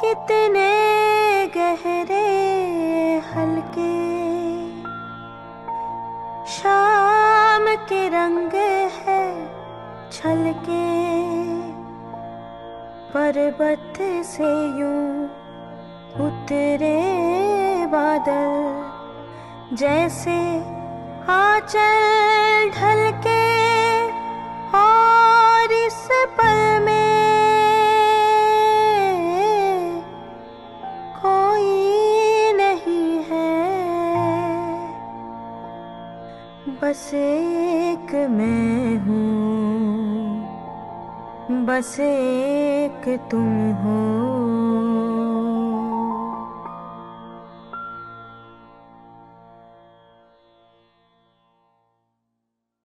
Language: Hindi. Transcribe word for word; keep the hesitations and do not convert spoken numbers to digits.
कितने गहरे हल्के शाम के रंग है छलके, पर्वत से यूं उतरे बादल जैसे आंचल ढलके, और इस पल में कोई नहीं है, बस एक मैं हूँ, बस एक तुम हो।